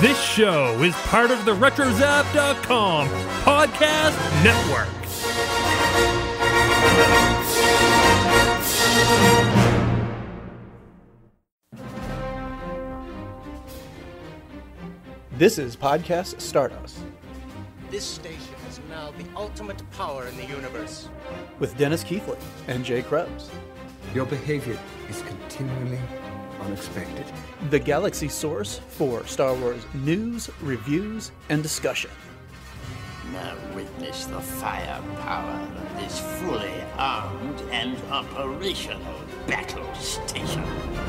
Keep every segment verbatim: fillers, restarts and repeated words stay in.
This show is part of the retro zap dot com podcast network. This is Podcast Stardust. This station is now the ultimate power in the universe. With Dennis Keithley and Jay Krebs. Your behavior is continually unexpected. The galaxy source for Star Wars news, reviews, and discussion. Now witness the firepower of this fully armed and operational battle station.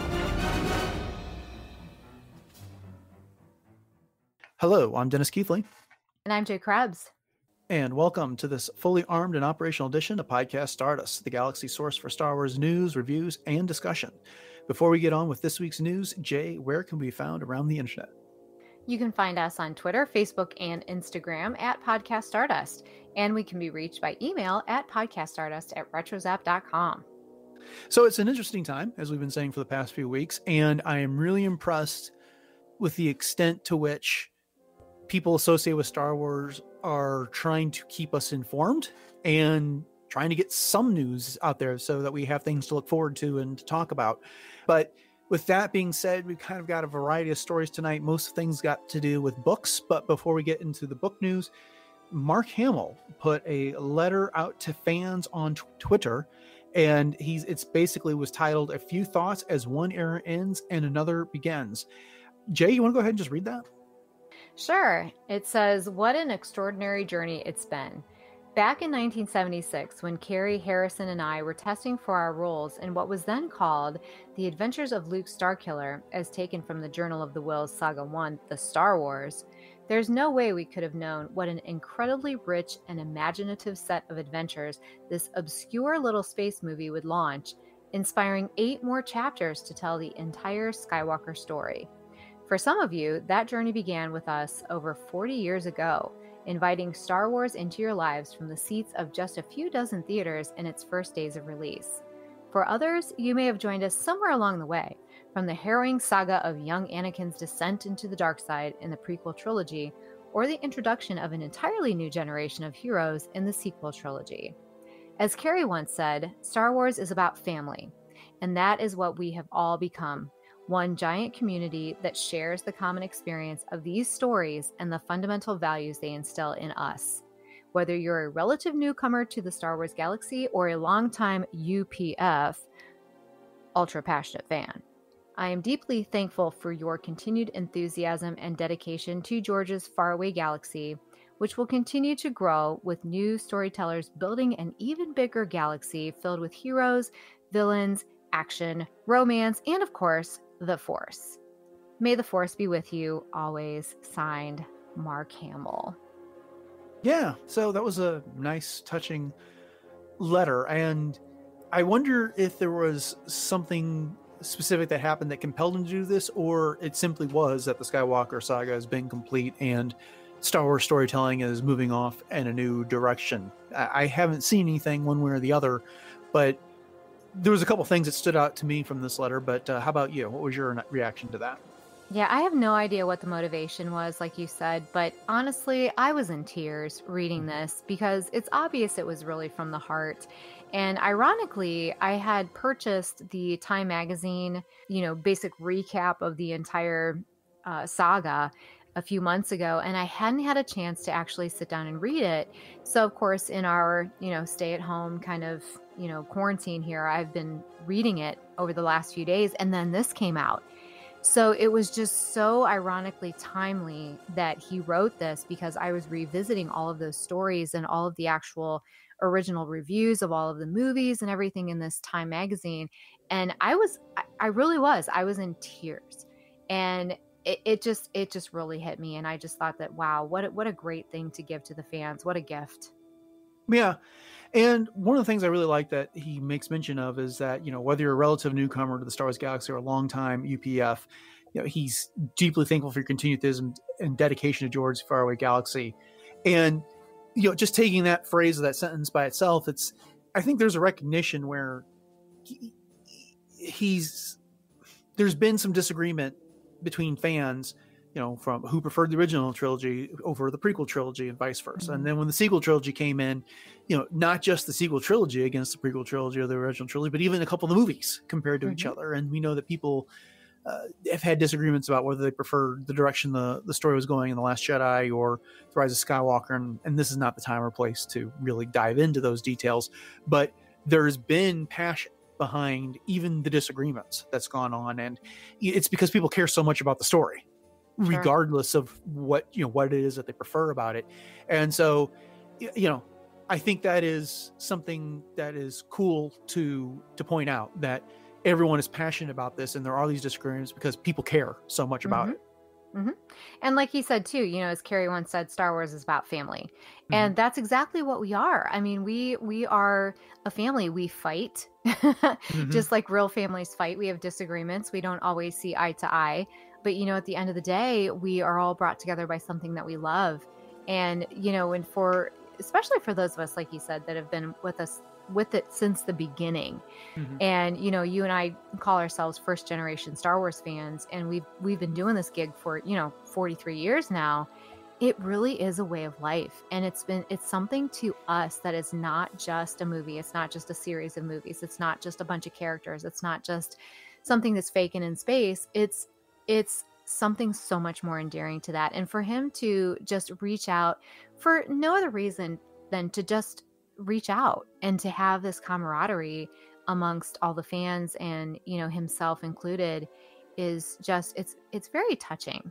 Hello, I'm Dennis Keithley. And I'm Jay Krebs. And welcome to this fully armed and operational edition of Podcast Stardust, the galaxy source for Star Wars news, reviews, and discussion. Before we get on with this week's news, Jay, where can we be found around the internet? You can find us on Twitter, Facebook, and Instagram at Podcast Stardust. And we can be reached by email at podcaststardust at retro zap dot com. So it's an interesting time, as we've been saying for the past few weeks, and I am really impressed with the extent to which people associated with Star Wars are trying to keep us informed and trying to get some news out there so that we have things to look forward to and to talk about. But with that being said, we've kind of got a variety of stories tonight. Most things got to do with books, but before we get into the book news, Mark Hamill put a letter out to fans on t- Twitter, and he's it's basically was titled "A Few Thoughts as One Era Ends and Another Begins." Jay, you want to go ahead and just read that? Sure. It says, "What an extraordinary journey it's been. Back in nineteen seventy-six, when Carrie, Harrison, and I were testing for our roles in what was then called The Adventures of Luke Starkiller, as taken from the Journal of the Whills Saga one, The Star Wars, there's no way we could have known what an incredibly rich and imaginative set of adventures this obscure little space movie would launch, inspiring eight more chapters to tell the entire Skywalker story. For some of you, that journey began with us over forty years ago, inviting Star Wars into your lives from the seats of just a few dozen theaters in its first days of release. For others, you may have joined us somewhere along the way, from the harrowing saga of young Anakin's descent into the dark side in the prequel trilogy, or the introduction of an entirely new generation of heroes in the sequel trilogy. As Carrie once said, Star Wars is about family, and that is what we have all become. One giant community that shares the common experience of these stories and the fundamental values they instill in us. Whether you're a relative newcomer to the Star Wars galaxy or a longtime U P F, ultra passionate fan, I am deeply thankful for your continued enthusiasm and dedication to George's faraway galaxy, which will continue to grow with new storytellers building an even bigger galaxy filled with heroes, villains, action, romance, and of course, the Force. May the Force be with you always. Signed, Mark Hamill." Yeah, so that was a nice, touching letter. And I wonder if there was something specific that happened that compelled him to do this, or it simply was that the Skywalker saga has been complete and Star Wars storytelling is moving off in a new direction. I haven't seen anything one way or the other, but there was a couple things that stood out to me from this letter, but uh, how about you? What was your reaction to that? Yeah, I have no idea what the motivation was, like you said, but honestly, I was in tears reading this because it's obvious it was really from the heart. And ironically, I had purchased the Time magazine, you know, basic recap of the entire uh, saga a few months ago, and I hadn't had a chance to actually sit down and read it. So of course, in our, you know, stay at home kind of, you know, quarantine here, I've been reading it over the last few days, and then this came out. So it was just so ironically timely that he wrote this, because I was revisiting all of those stories and all of the actual original reviews of all of the movies and everything in this Time magazine. And I was, I really was, I was in tears. And it, it just, it just really hit me. And I just thought that, wow, what, a, what a great thing to give to the fans. What a gift. Yeah. And one of the things I really like that he makes mention of is that, you know, whether you're a relative newcomer to the Star Wars galaxy or a longtime U P F, you know, he's deeply thankful for your continued enthusiasm and dedication to George's faraway galaxy. And, you know, just taking that phrase of that sentence by itself, it's, I think there's a recognition where he, he's, there's been some disagreement between fans you know, from who preferred the original trilogy over the prequel trilogy and vice versa. Mhm. And then when the sequel trilogy came in, you know, not just the sequel trilogy against the prequel trilogy or the original trilogy, but even a couple of the movies compared to each Mhm. other. And we know that people uh, have had disagreements about whether they prefer the direction the, the story was going in The Last Jedi or The Rise of Skywalker. And, and this is not the time or place to really dive into those details. But there's been passion behind even the disagreements that's gone on. And it's because people care so much about the story, Sure. regardless of what, you know, what it is that they prefer about it. And so, y- you know, I think that is something that is cool to to point out, that everyone is passionate about this and there are these disagreements because people care so much about Mhm. it. hmm And like he said too, you know, as Carrie once said, Star Wars is about family, Mhm. and that's exactly what we are. I mean, we we are a family. We fight, Mhm. just like real families fight. We have disagreements. We don't always see eye to eye, but you know, at the end of the day, we are all brought together by something that we love, and you know, and for especially for those of us, like you said, that have been with us with it since the beginning. Mhm. And you know, you and I call ourselves first generation Star Wars fans, and we've we've been doing this gig for, you know, forty-three years now. It really is a way of life, and it's been it's something to us that is not just a movie. It's not just a series of movies. It's not just a bunch of characters. It's not just something that's vacant in space. It's it's something so much more endearing to that. And for him to just reach out for no other reason than to just reach out and to have this camaraderie amongst all the fans, and you know, himself included, is just it's it's very touching.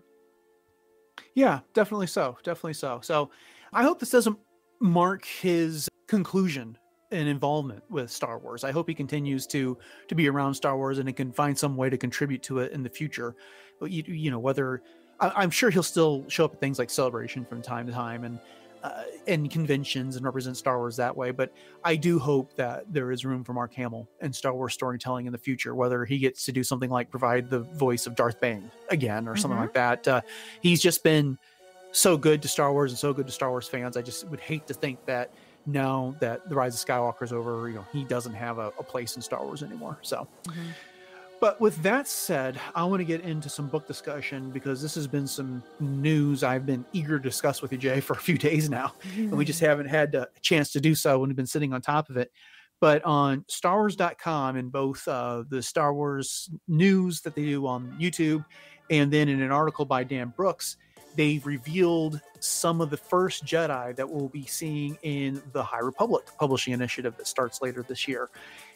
Yeah, definitely so. Definitely so. So I hope this doesn't mark his conclusion and involvement with Star Wars. I hope he continues to to be around Star Wars and he can find some way to contribute to it in the future. But you, you know, whether I, I'm sure he'll still show up at things like Celebration from time to time and uh, and conventions and represent Star Wars that way. But I do hope that there is room for Mark Hamill and Star Wars storytelling in the future, whether he gets to do something like provide the voice of Darth Bane again or something Mhm. like that. Uh, he's just been so good to Star Wars and so good to Star Wars fans. I just would hate to think that now that The Rise of Skywalker is over, you know, he doesn't have a, a place in Star Wars anymore. So, Mhm. but with that said, I want to get into some book discussion because this has been some news I've been eager to discuss with you, Jay, for a few days now. And we just haven't had a chance to do so when we've been sitting on top of it. But on Star Wars dot com, in both uh, the Star Wars news that they do on YouTube, and then in an article by Dan Brooks, they've revealed some of the first Jedi that we'll be seeing in the High Republic publishing initiative that starts later this year.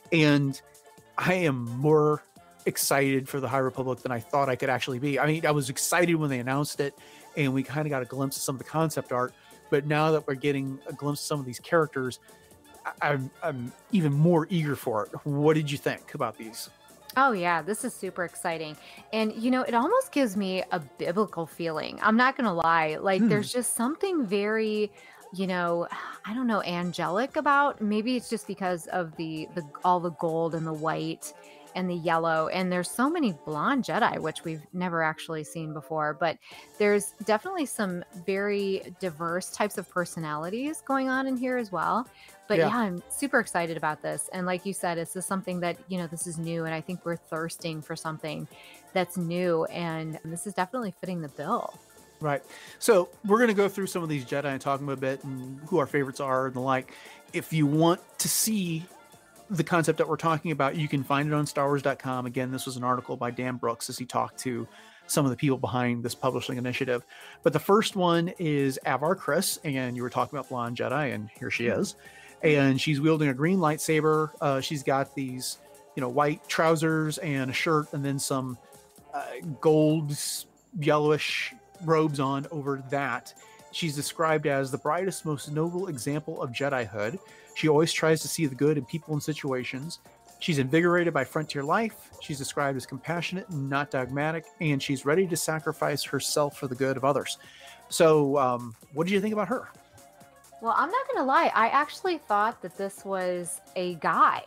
And I am more excited for the High Republic than I thought I could actually be. I mean, I was excited when they announced it and we kind of got a glimpse of some of the concept art, but now that we're getting a glimpse of some of these characters, I- I'm, I'm even more eager for it. What did you think about these? Oh yeah, this is super exciting. And you know, it almost gives me a biblical feeling. I'm not gonna lie. Like Hmm. there's just something very, you know, I don't know, angelic about. Maybe it's just because of the the all the gold and the white and the yellow. And there's so many blonde Jedi, which we've never actually seen before. But there's definitely some very diverse types of personalities going on in here as well. But Yeah. yeah, I'm super excited about this. And like you said, this is something that, you know, this is new. And I think we're thirsting for something that's new. And this is definitely fitting the bill. Right. So we're going to go through some of these Jedi and talk about a bit and who our favorites are and the like. If you want to see the concept that we're talking about, you can find it on Star Wars dot com. Again, this was an article by Dan Brooks as he talked to some of the people behind this publishing initiative. But the first one is Avar Kriss, and you were talking about Blonde Jedi, and here she is. And she's wielding a green lightsaber. Uh, she's got these, you know, white trousers and a shirt, and then some uh, gold, yellowish robes on over that. She's described as the brightest, most noble example of Jedihood. She always tries to see the good in people and situations. She's invigorated by frontier life. She's described as compassionate and not dogmatic, and she's ready to sacrifice herself for the good of others. So, um, what did you think about her? Well, I'm not going to lie. I actually thought that this was a guy.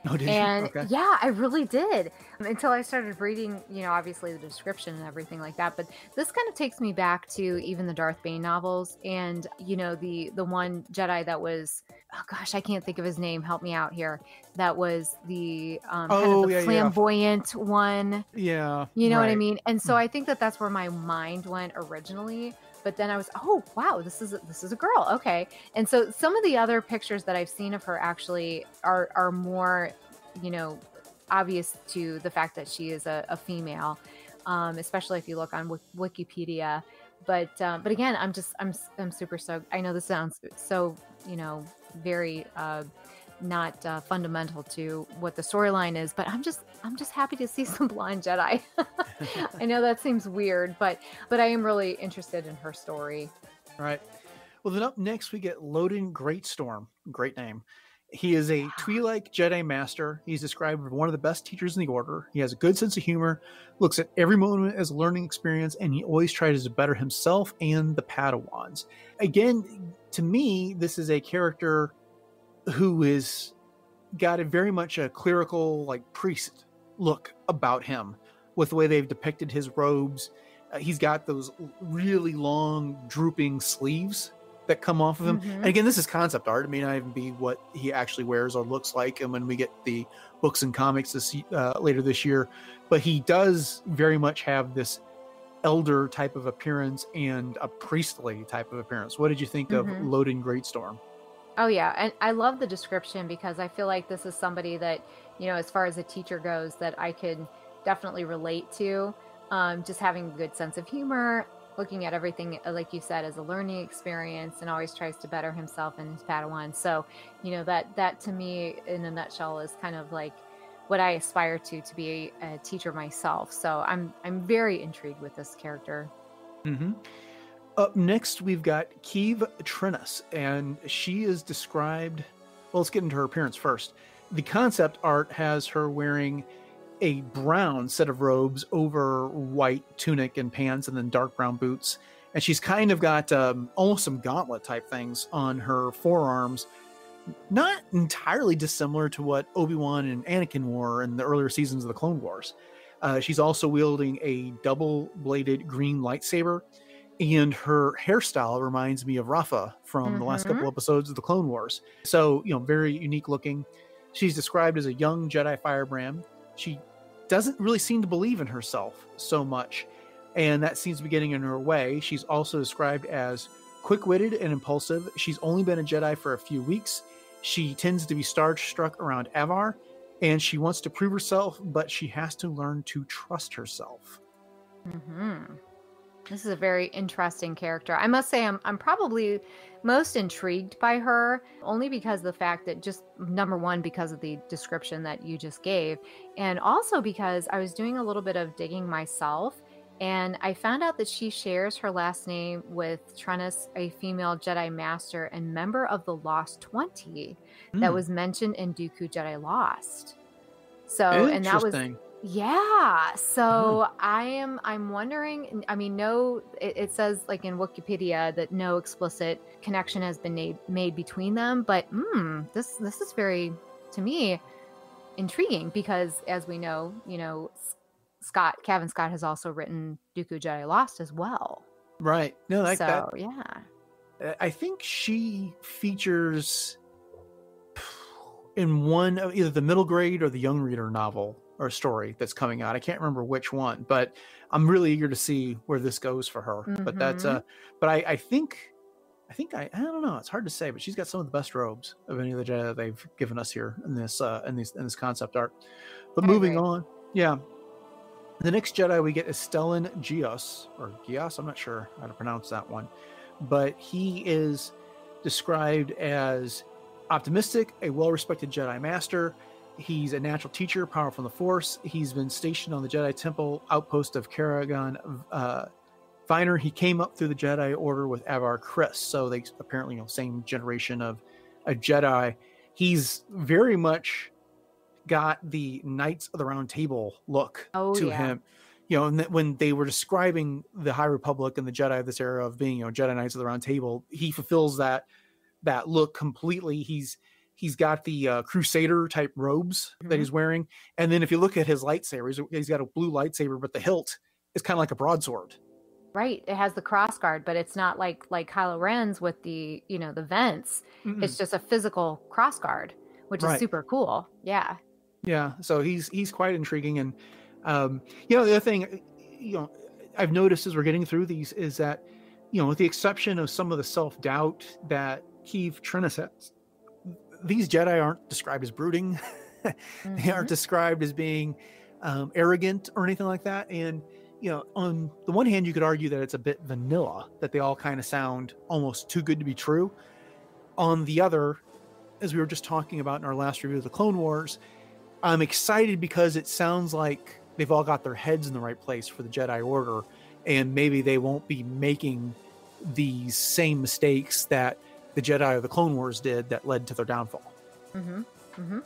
Oh, did And you? Okay. yeah, I really did, until I started reading, you know, obviously the description and everything like that. But this kind of takes me back to even the Darth Bane novels, and you know, the the one Jedi that was, oh gosh, I can't think of his name. Help me out here. That was the um, kind Oh, of the yeah, yeah. flamboyant one. Yeah. You know what I right. mean? And so I think that that's where my mind went originally. But then I was, oh wow, this is a, this is a girl, okay. And so some of the other pictures that I've seen of her actually are are more, you know, obvious to the fact that she is a, a female, um, especially if you look on Wik- Wikipedia. But um, but again, I'm just I'm I'm super stoked. I know this sounds so, you know, very uh, not uh, fundamental to what the storyline is, but I'm just I'm just happy to see some blonde Jedi. I know that seems weird, but but I am really interested in her story. All right. Well, then up next we get Loden Greatstorm. Great name. He is a Twi'lek Jedi Master. He's described as one of the best teachers in the Order. He has a good sense of humor, looks at every moment as a learning experience, and he always tries to better himself and the Padawans. Again, to me, this is a character who is got a very much a clerical, like priest look about him, with the way they've depicted his robes. Uh, he's got those really long, drooping sleeves that come off of him. Mhm. And again, this is concept art. It may not even be what he actually wears or looks like. And when we get the books and comics this uh, later this year, but he does very much have this elder type of appearance and a priestly type of appearance. What did you think of Mhm. Loden Greatstorm? Oh yeah, and I love the description because I feel like this is somebody that, you know, as far as a teacher goes, that I could definitely relate to. Um, just having a good sense of humor, looking at everything, uh, like you said, as a learning experience, and always tries to better himself and his Padawan. So, you know, that that to me, in a nutshell, is kind of like what I aspire to to be a, a teacher myself. So I'm I'm very intrigued with this character. Mm-hmm. Up next, we've got Keeve Trennis, and she is described. Well, let's get into her appearance first. The concept art has her wearing a brown set of robes over white tunic and pants, and then dark brown boots. And she's kind of got um, almost some gauntlet type things on her forearms, not entirely dissimilar to what Obi-Wan and Anakin wore in the earlier seasons of the Clone Wars. Uh, she's also wielding a double-bladed green lightsaber. And her hairstyle reminds me of Rafa from mm-hmm. the last couple episodes of the Clone Wars. So, you know, very unique looking. She's described as a young Jedi firebrand. She doesn't really seem to believe in herself so much, and that seems to be getting in her way. She's also described as quick-witted and impulsive. She's only been a Jedi for a few weeks. She tends to be starstruck around Avar, and she wants to prove herself, but she has to learn to trust herself. Mm-hmm. This is a very interesting character. I must say I'm I'm probably most intrigued by her, only because of the fact that, just number one, because of the description that you just gave, and also because I was doing a little bit of digging myself, and I found out that she shares her last name with Trennis, a female Jedi Master and member of the Lost Twenty mm. that was mentioned in Dooku Jedi Lost. So, and that was Yeah. So mm-hmm. I am, I'm wondering, I mean, no, it, it says like in Wikipedia that no explicit connection has been made, made between them, but mm, this, this is very, to me, intriguing because as we know, you know, Scott, Kevin Scott has also written Dooku Jedi Lost as well. Right. No, like so, that. Yeah. I think she features in one of either the middle grade or the young reader novel or story that's coming out. I can't remember which one, but I'm really eager to see where this goes for her. Mm-hmm. But that's uh but I, I think I think I I don't know, it's hard to say, but she's got some of the best robes of any of the Jedi that they've given us here in this uh in this in this concept art. But I moving agree. on. Yeah. The next Jedi we get is Stellan Gios or Gios, I'm not sure how to pronounce that one. But he is described as optimistic, a well-respected Jedi Master. He's a natural teacher, powerful in the Force. He's been stationed on the Jedi Temple outpost of Karagan uh, Viner. He came up through the Jedi Order with Avar Kriss, so they apparently, you know, same generation of a Jedi. He's very much got the Knights of the Round Table look oh, to yeah. him. You know, and th- when they were describing the High Republic and the Jedi of this era of being, you know, Jedi Knights of the Round Table, he fulfills that that look completely. He's he's got the uh, Crusader type robes mm-hmm. that he's wearing. And then if you look at his lightsaber, he's, he's got a blue lightsaber, but the hilt is kind of like a broadsword. Right. It has the crossguard, but it's not like like Kylo Ren's with the, you know, the vents. Mm-mm. It's just a physical crossguard, which right. is super cool. Yeah. Yeah. So he's he's quite intriguing. And, um, you know, the other thing, you know, I've noticed as we're getting through these is that, you know, with the exception of some of the self-doubt that Keeve Trennis has, these Jedi aren't described as brooding. mm-hmm. They aren't described as being um, arrogant or anything like that. And, you know, on the one hand, you could argue that it's a bit vanilla, that they all kind of sound almost too good to be true. On the other, as we were just talking about in our last review of the Clone Wars, I'm excited because it sounds like they've all got their heads in the right place for the Jedi Order, and maybe they won't be making these same mistakes that the Jedi of the Clone Wars did that led to their downfall. Mm-hmm. Mm-hmm.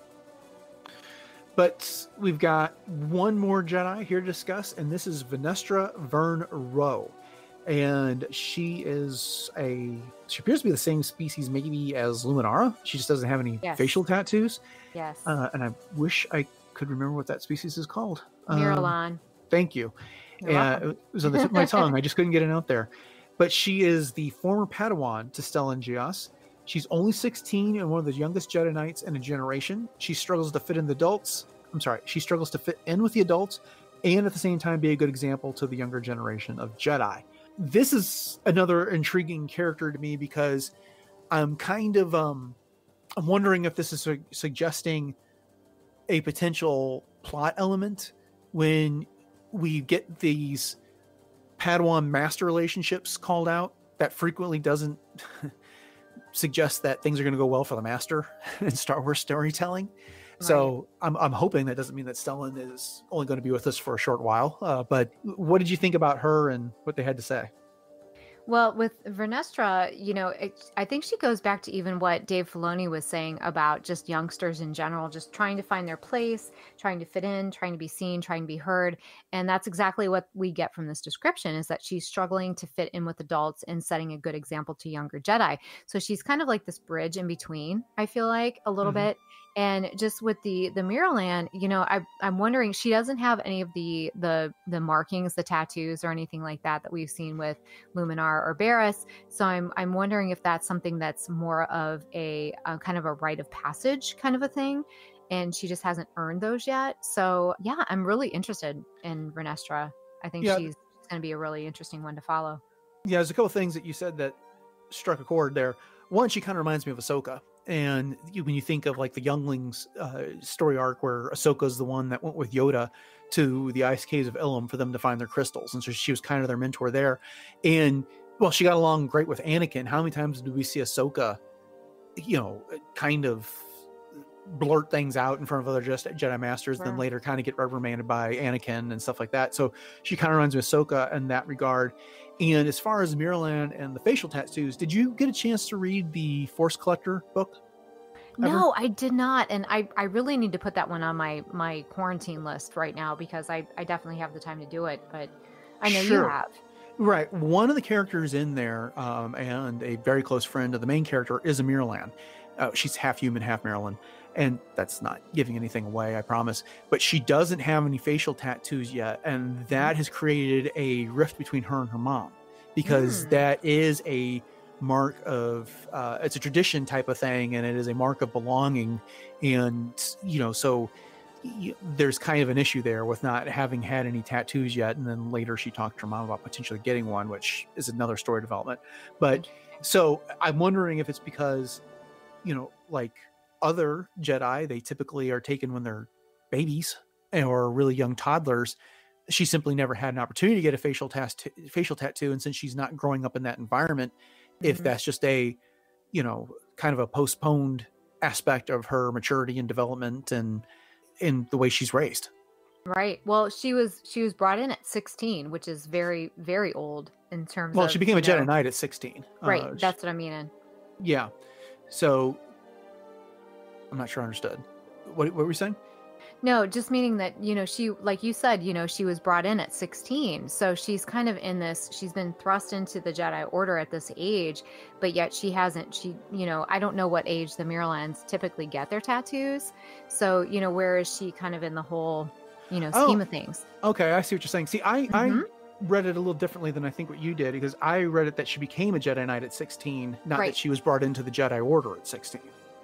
But we've got one more Jedi here to discuss, and this is Venestra Vern Rowe. And she is a, she appears to be the same species maybe as Luminara. She just doesn't have any yes. facial tattoos. Yes. Uh, and I wish I could remember what that species is called. Miralon. Um, thank you. Uh, it was on the tip of my tongue. I just couldn't get it out there. But she is the former Padawan to Stellan Gios. She's only sixteen and one of the youngest Jedi Knights in a generation. She struggles to fit in the adults. I'm sorry. She struggles to fit in with the adults and at the same time be a good example to the younger generation of Jedi. This is another intriguing character to me because I'm kind of, um, I'm wondering if this is su- suggesting a potential plot element when we get these Padawan master relationships called out that frequently doesn't suggest that things are going to go well for the master in Star Wars storytelling. Right. So I'm I'm hoping that doesn't mean that Stellan is only going to be with us for a short while. Uh, but what did you think about her and what they had to say? Well, with Vernestra, you know, it, I think she goes back to even what Dave Filoni was saying about just youngsters in general, just trying to find their place, trying to fit in, trying to be seen, trying to be heard. And that's exactly what we get from this description, is that she's struggling to fit in with adults and setting a good example to younger Jedi. So she's kind of like this bridge in between, I feel like, a little mm-hmm. bit. And just with the the Miralan, you know, I, I'm wondering, she doesn't have any of the the the markings, the tattoos, or anything like that that we've seen with Luminar or Barriss. So I'm I'm wondering if that's something that's more of a, a kind of a rite of passage kind of a thing, and she just hasn't earned those yet. So yeah, I'm really interested in Vernestra. I think yeah. she's going to be a really interesting one to follow. Yeah, there's a couple of things that you said that struck a chord there. One, she kind of reminds me of Ahsoka. And you, when you think of like the Younglings uh, story arc where Ahsoka's the one that went with Yoda to the ice caves of Ilum for them to find their crystals. And so she was kind of their mentor there. And well, she got along great with Anakin. How many times do we see Ahsoka, you know, kind of blurt things out in front of other Jedi Masters, right. then later kind of get reprimanded by Anakin and stuff like that. So she kind of reminds me of Ahsoka in that regard. And as far as Miralan and the facial tattoos, did you get a chance to read the Force Collector book? Ever? No, I did not. And I, I really need to put that one on my, my quarantine list right now, because I, I definitely have the time to do it, but I know sure. you have. Right. One of the characters in there, um, and a very close friend of the main character, is a Miralan. Uh, she's half human, half Miralan. And that's not giving anything away, I promise. But she doesn't have any facial tattoos yet. And that has created a rift between her and her mom. Because mm. that is a mark of, uh, it's a tradition type of thing. And it is a mark of belonging. And, you know, so you, there's kind of an issue there with not having had any tattoos yet. And then later she talked to her mom about potentially getting one, which is another story development. But so I'm wondering if it's because, you know, like, other Jedi, they typically are taken when they're babies or really young toddlers. She simply never had an opportunity to get a facial tattoo, facial tattoo. And since she's not growing up in that environment, mm-hmm. if that's just a, you know, kind of a postponed aspect of her maturity and development and in the way she's raised. Right. Well, she was, she was brought in at sixteen, which is very, very old in terms well, of. Well, she became a know, Jedi Knight at sixteen. Right. Uh, that's what I mean. Yeah. So I'm not sure I understood. What, what were we saying? No, just meaning that, you know, she, like you said, you know, she was brought in at sixteen. So she's kind of in this, she's been thrust into the Jedi Order at this age, but yet she hasn't, she, you know, I don't know what age the Mirrorlands typically get their tattoos. So, you know, where is she kind of in the whole, you know, scheme Oh, of things? Okay, I see what you're saying. See, I, Mhm. I read it a little differently than I think what you did, because I read it that she became a Jedi Knight at sixteen, not Right. that she was brought into the Jedi Order at sixteen.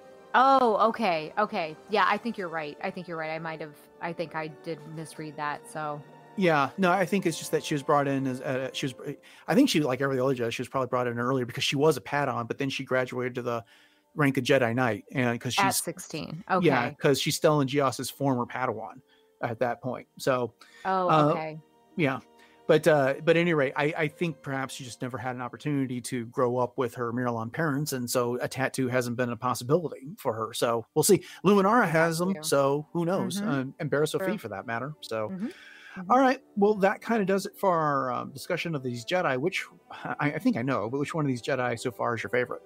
Oh, okay. Okay. Yeah, I think you're right. I think you're right. I might have, I think I did misread that. So, Yeah, no, I think it's just that she was brought in as uh, she was. I think she, like every other Jedi, she was probably brought in earlier because she was a Padawan, but then she graduated to the rank of Jedi Knight, and because at she's sixteen. Okay. yeah, because she's Stellan Gios's former Padawan at that point. So, Oh, uh, okay. yeah, but uh, but at any rate, I, I think perhaps she just never had an opportunity to grow up with her Mirrorland parents, and so a tattoo hasn't been a possibility for her. So we'll see. Luminara has them, Tattoo. so who knows? Mhm. Um, and Barra Sophie True. for that matter. So. Mhm. Mhm. All right. Well, that kind of does it for our um, discussion of these Jedi. Which I, I think I know, but which one of these Jedi so far is your favorite?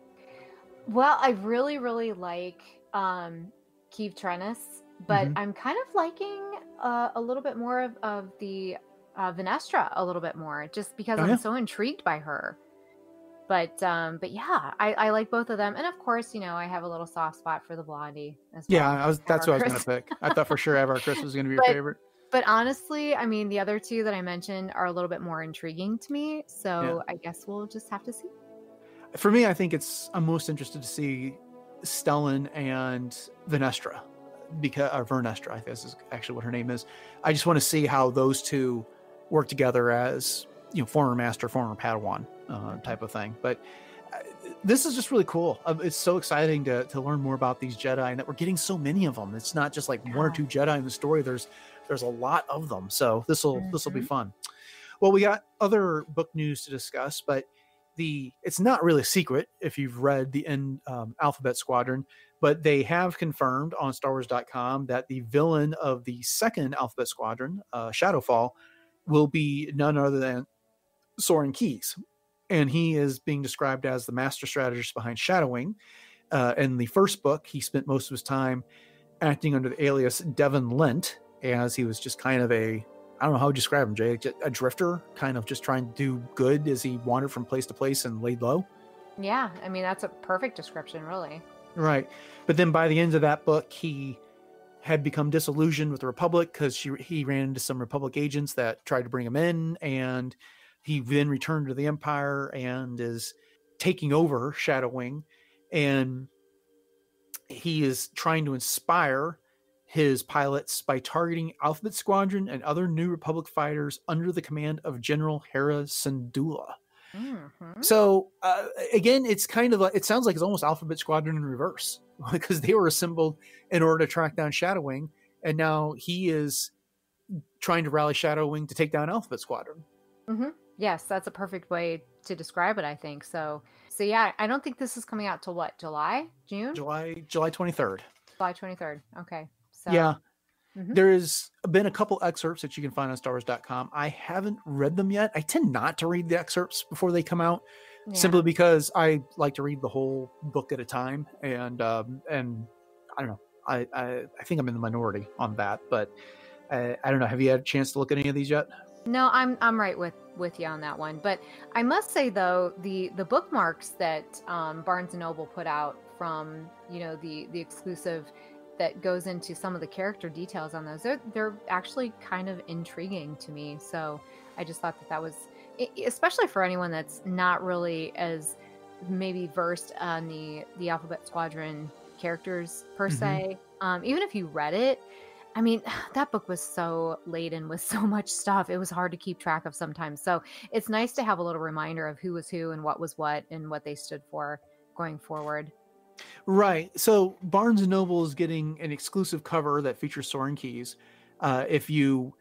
Well, I really, really like um, Keeve Trennis, but Mhm. I'm kind of liking uh, a little bit more of, of the uh, Venestra a little bit more, just because Oh, I'm yeah? so intrigued by her. But um, but yeah, I, I like both of them, and of course, you know, I have a little soft spot for the Blondie as well. Yeah, I was. That's what I was Avar going to pick. I thought for sure Avar Chris was going to be your But favorite. but honestly, I mean, the other two that I mentioned are a little bit more intriguing to me. So I guess we'll just have to see. For me, I think it's. I'm most interested to see Stellan and Venestra, because or Vernestra, I guess is actually what her name is. I just want to see how those two work together as, you know, former master, former Padawan uh, type of thing. But uh, this is just really cool. Uh, It's so exciting to to learn more about these Jedi, and that we're getting so many of them. It's not just like one or Yeah. two Jedi in the story. There's there's a lot of them. So this will this will be Mhm. fun. Well, we got other book news to discuss, but the it's not really a secret if you've read the end um, Alphabet Squadron, but they have confirmed on Star Wars dot com that the villain of the second Alphabet Squadron, uh, Shadowfall, will be none other than Soren Keyes, and he is being described as the master strategist behind Shadowwing. Uh, in the first book, he spent most of his time acting under the alias Devon Lent, as he was just kind of a, I don't know how to describe him, Jay, a drifter, kind of just trying to do good as he wandered from place to place and laid low. Yeah, I mean, that's a perfect description, really. Right. But then by the end of that book, he had become disillusioned with the Republic because he ran into some Republic agents that tried to bring him in, and he then returned to the Empire and is taking over Shadowwing, and he is trying to inspire his pilots by targeting Alphabet Squadron and other New Republic fighters under the command of General Hera Syndulla. Mhm. So uh, again, it's kind of like, it sounds like it's almost Alphabet Squadron in reverse, because they were assembled in order to track down Shadowwing, and now he is trying to rally Shadowwing to take down Alphabet Squadron. Mm-hmm. Yes, that's a perfect way to describe it, I think. So, so yeah, I don't think this is coming out till what, July, June, July July twenty-third. July twenty-third. Okay. So Yeah. Mhm. There has been a couple excerpts that you can find on Star Wars dot com. I haven't read them yet. I tend not to read the excerpts before they come out, yeah. simply because I like to read the whole book at a time. And um, and I don't know. I, I, I think I'm in the minority on that, but I, I don't know. Have you had a chance to look at any of these yet? No, I'm I'm right with with you on that one. But I must say though, the the bookmarks that um, Barnes and Noble put out from, you know, the the exclusive that goes into some of the character details on those, they're, they're actually kind of intriguing to me. So I just thought that that was, especially for anyone that's not really as maybe versed on the the Alphabet Squadron characters per Mhm. se. Um, even if you read it, I mean, that book was so laden with so much stuff. It was hard to keep track of sometimes. So it's nice to have a little reminder of who was who and what was what and what they stood for going forward. Right. So Barnes and Noble is getting an exclusive cover that features Soren Keyes. Uh, if you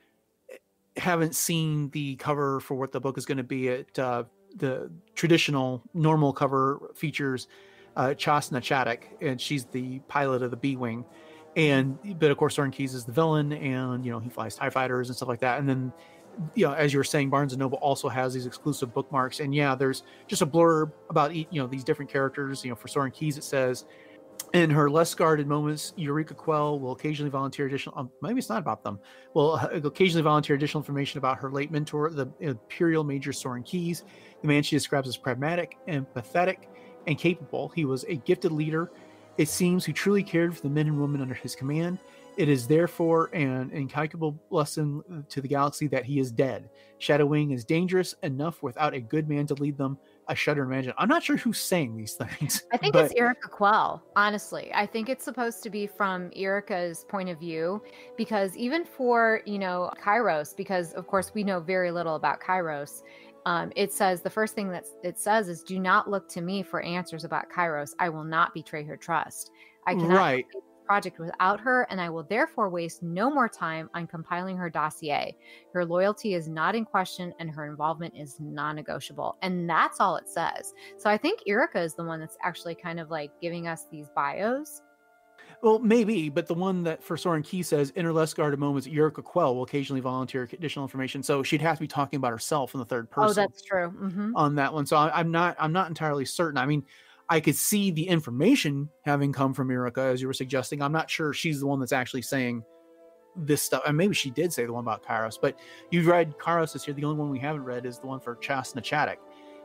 haven't seen the cover for what the book is going to be, it uh, the traditional normal cover features uh, Chasna Chaddock, and she's the pilot of the B-wing. And but of course Soren Keyes is the villain, and you know he flies TIE fighters and stuff like that. And then, you know, as you were saying, Barnes and Noble also has these exclusive bookmarks, and yeah, there's just a blurb about each, you know, these different characters. You know, for Soren Keyes, it says In her less guarded moments, Eureka Quell will occasionally volunteer additional, um, maybe it's not about them, will uh, occasionally volunteer additional information about her late mentor, the Imperial Major Soren Keyes, the man she describes as pragmatic, empathetic, and capable. He was a gifted leader, it seems, who truly cared for the men and women under his command. It is therefore an incalculable lesson to the galaxy that he is dead. Shadow Wing is dangerous enough without a good man to lead them. I shudder to imagine. I'm not sure who's saying these things. I think but... it's Eureka Quell, honestly. I think it's supposed to be from Eureka's point of view, because even for, you know, Kairos, because of course we know very little about Kairos, um, it says the first thing that it says is, do not look to me for answers about Kairos. I will not betray her trust. I cannot right. complete this project without her, and I will therefore waste no more time on compiling her dossier. Her loyalty is not in question, and her involvement is non-negotiable. And that's all it says. So I think Eureka is the one that's actually kind of like giving us these bios. Well, maybe, but the one that for Soren Key says, in her less guarded moments, Eureka Quell will occasionally volunteer additional information. So she'd have to be talking about herself in the third person. Oh, that's true. Mm-hmm. On that one. So I, I'm not, I'm not entirely certain. I mean, I could see the information having come from Eureka, as you were suggesting. I'm not sure she's the one that's actually saying this stuff. And maybe she did say the one about Kairos, but you've read Kairos this year. The only one we haven't read is the one for Chasna Chaddock.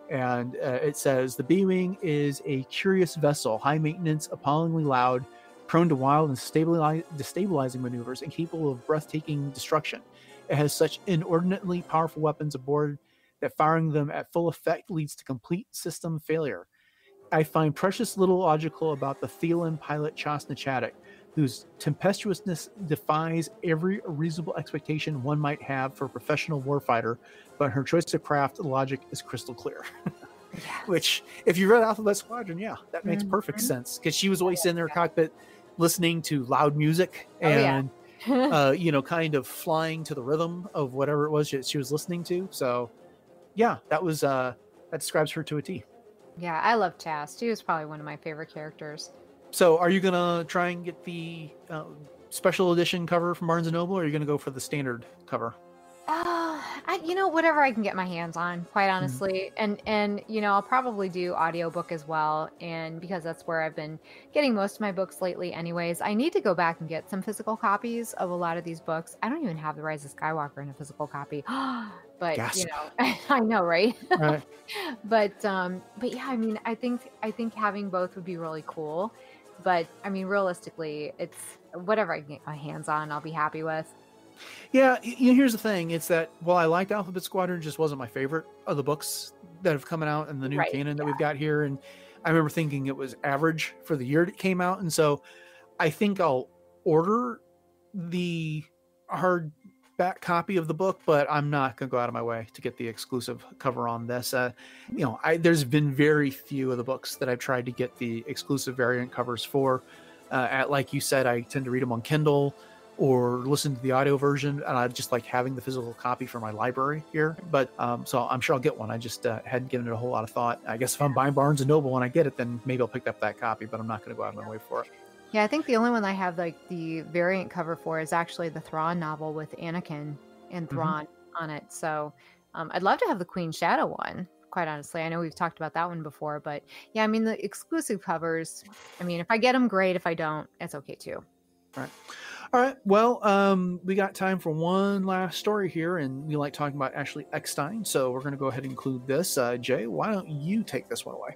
And uh, it says, the B-Wing is a curious vessel, high maintenance, appallingly loud, prone to wild and stabilize, destabilizing maneuvers, and capable of breathtaking destruction. It has such inordinately powerful weapons aboard that firing them at full effect leads to complete system failure. I find precious little logical about the Thelan pilot Chasna Chaddock, whose tempestuousness defies every reasonable expectation one might have for a professional warfighter, but her choice of craft logic is crystal clear. Yes. Which, if you read Alphabet Squadron, yeah, that makes mm-hmm. perfect sense, because she was always in her cockpit listening to loud music and, oh, yeah. uh, you know, kind of flying to the rhythm of whatever it was she, she was listening to. So, yeah, that was uh, that describes her to a T. Yeah, I love Chas. She was probably one of my favorite characters. So, are you gonna try and get the uh, special edition cover from Barnes and Noble, or are you gonna go for the standard cover? Uh, I, you know, whatever I can get my hands on, quite honestly. Mm-hmm. And, and, you know, I'll probably do audiobook as well. And because that's where I've been getting most of my books lately anyways, I need to go back and get some physical copies of a lot of these books. I don't even have The Rise of Skywalker in a physical copy, but Gasp. You know, I know, right? Right. but, um, but yeah, I mean, I think, I think having both would be really cool. But I mean, realistically, it's whatever I can get my hands on, I'll be happy with. Yeah, you know, here's the thing. It's that, while I liked Alphabet Squadron, it just wasn't my favorite of the books that have come out in the new right, canon that yeah. we've got here. And I remember thinking it was average for the year it came out. And so I think I'll order the hardback copy of the book, but I'm not going to go out of my way to get the exclusive cover on this. Uh, you know, I, there's been very few of the books that I've tried to get the exclusive variant covers for. Uh, at, like you said, I tend to read them on Kindle or listen to the audio version, and I just like having the physical copy for my library here. But um, so I'm sure I'll get one. I just uh, hadn't given it a whole lot of thought. I guess if I'm buying Barnes and Noble when I get it, then maybe I'll pick up that copy, but I'm not going to go out of my way for it. Yeah, I think the only one I have like the variant cover for is actually the Thrawn novel with Anakin and Thrawn mm-hmm. on it. So um, I'd love to have the Queen Shadow one, quite honestly. I know we've talked about that one before, but yeah, I mean, the exclusive covers, I mean, if I get them, great. If I don't, it's okay too. All right. All right. Well, um, we got time for one last story here, and we like talking about Ashley Eckstein, so we're going to go ahead and include this. Uh, Jay, why don't you take this one away?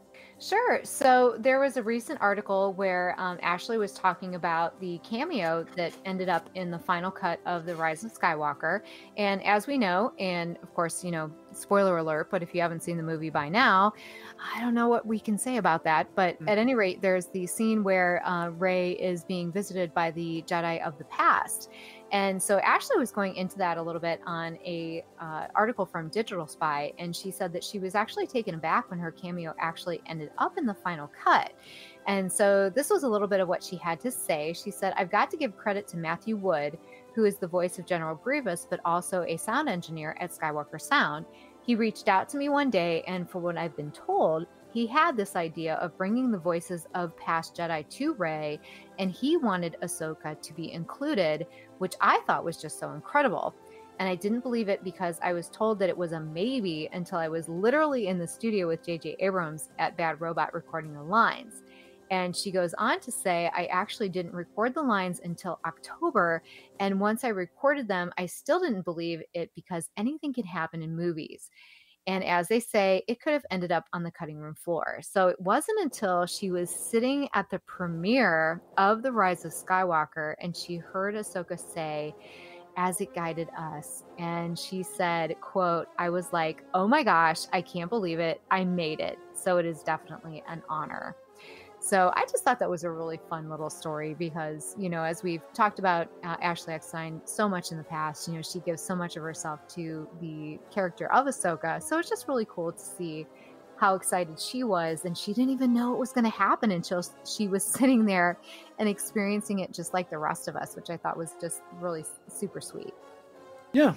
Sure. So there was a recent article where um, Ashley was talking about the cameo that ended up in the final cut of The Rise of Skywalker. And as we know, and of course, you know, spoiler alert, but if you haven't seen the movie by now, I don't know what we can say about that. But mm-hmm. at any rate, there's the scene where uh, Rey is being visited by the Jedi of the past. And so Ashley was going into that a little bit on a uh, article from Digital Spy, and she said that she was actually taken aback when her cameo actually ended up in the final cut. And so this was a little bit of what she had to say. She said, "I've got to give credit to Matthew Wood, who is the voice of General Grievous, but also a sound engineer at Skywalker Sound. He reached out to me one day, and for what I've been told, he had this idea of bringing the voices of past Jedi to Rey, and he wanted Ahsoka to be included, which I thought was just so incredible. And I didn't believe it because I was told that it was a maybe until I was literally in the studio with J J Abrams at Bad Robot recording the lines. And she goes on to say, I actually didn't record the lines until October. And once I recorded them, I still didn't believe it because anything can happen in movies. And as they say, it could have ended up on the cutting room floor. So it wasn't until she was sitting at the premiere of The Rise of Skywalker and she heard Ahsoka say, as it guided us. And she said, quote, I was like, oh my gosh, I can't believe it. I made it. So it is definitely an honor. So I just thought that was a really fun little story because, you know, as we've talked about uh, Ashley Eckstein so much in the past, you know, she gives so much of herself to the character of Ahsoka. So it's just really cool to see how excited she was. And she didn't even know it was going to happen until she was sitting there and experiencing it just like the rest of us, which I thought was just really super sweet. Yeah.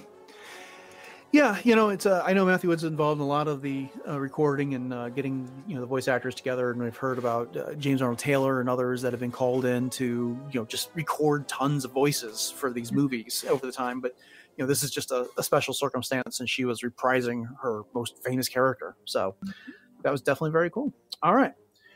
Yeah, you know, it's. Uh, I know Matthew Wood's involved in a lot of the uh, recording and uh, getting, you know, the voice actors together, and we've heard about uh, James Arnold Taylor and others that have been called in to, you know, just record tons of voices for these movies over the time. But you know, this is just a, a special circumstance, and she was reprising her most famous character, so that was definitely very cool. All right.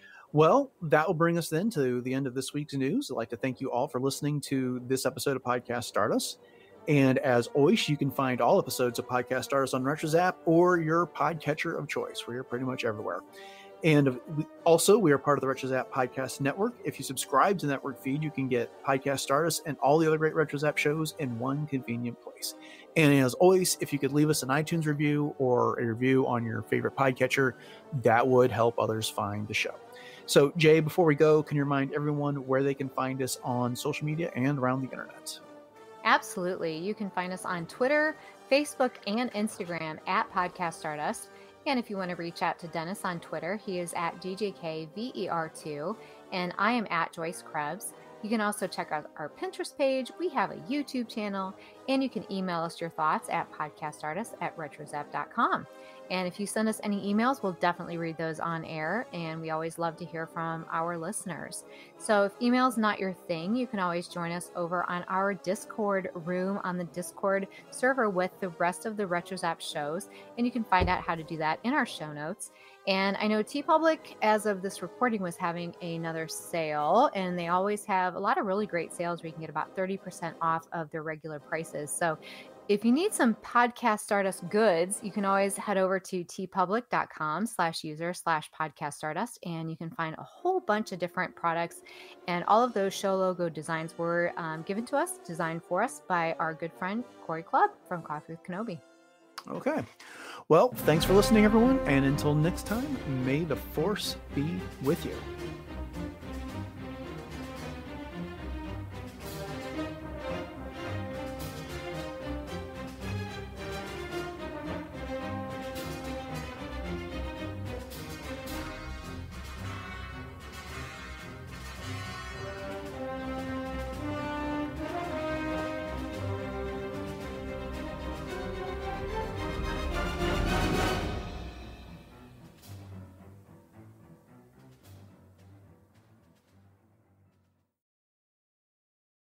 Well, that will bring us then to the end of this week's news. I'd like to thank you all for listening to this episode of Podcast Stardust. And as always, you can find all episodes of Podcast Stardust on RetroZap or your podcatcher of choice. We are pretty much everywhere. And we, also, we are part of the RetroZap Podcast Network. If you subscribe to the network feed, you can get Podcast Stardust and all the other great RetroZap shows in one convenient place. And as always, if you could leave us an iTunes review or a review on your favorite podcatcher, that would help others find the show. So, Jay, before we go, can you remind everyone where they can find us on social media and around the internet? Absolutely. You can find us on Twitter, Facebook, and Instagram at Podcast Stardust. And if you want to reach out to Dennis on Twitter, he is at D J K V E R two, and I am at Joyce Krebs. You can also check out our Pinterest page. We have a YouTube channel, and you can email us your thoughts at podcaststardust at retrozap dot com. And if you send us any emails, we'll definitely read those on air. And we always love to hear from our listeners. So if email is not your thing, you can always join us over on our Discord room on the Discord server with the rest of the RetroZap shows. And you can find out how to do that in our show notes. And I know TeePublic, as of this recording, was having another sale. And they always have a lot of really great sales where you can get about thirty percent off of their regular prices. So if you need some Podcast Stardust goods, you can always head over to teepublic.com slash user slash podcast stardust, and you can find a whole bunch of different products. And all of those show logo designs were um, given to us, designed for us by our good friend Corey Clubb from Coffee with Kenobi. Okay. Well, thanks for listening, everyone. And until next time, may the Force be with you.